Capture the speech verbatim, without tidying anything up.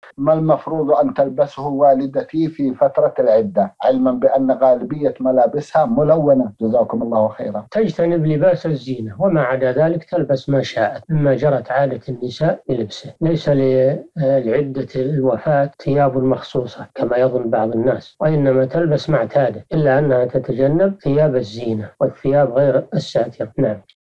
ما المفروض أن تلبسه والدتي في فترة العدة، علما بأن غالبية ملابسها ملونة؟ جزاكم الله خيرا. تجتنب لباس الزينة، وما عدا ذلك تلبس ما شاءت مما جرت عادة النساء بلبسه. ليس لعدة الوفاة ثياب مخصوصة كما يظن بعض الناس، وإنما تلبس ما اعتاده، إلا أنها تتجنب ثياب الزينة والثياب غير الساترة. نعم.